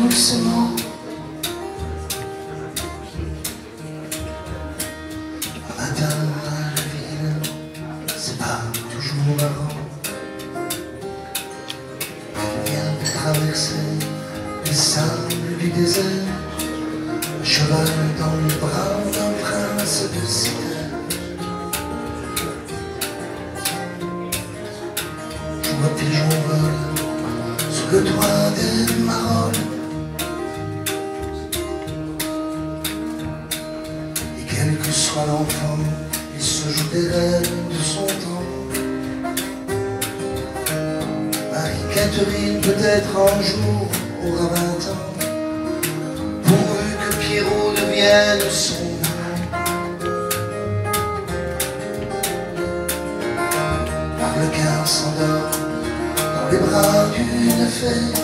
doucement. Un matin à la ville, c'est pas toujours marrant. On vient de traverser les sables du désert, un cheval dans les bras d'un prince de cité. Je vois pigeon vol sur le toit des marolles. Et quel que soit l'enfant, il se joue des rêves de son temps. Marie-Catherine peut-être un jour aura 20 ans, pourvu que Pierrot devienne son amant. Arlequin s'endort dans les bras d'une fée,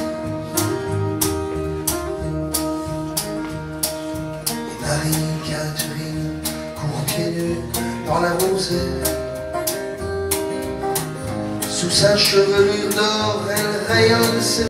et Marie-Catherine court pieds nus dans la rosée. Sous sa chevelure d'or, elle rayonne ses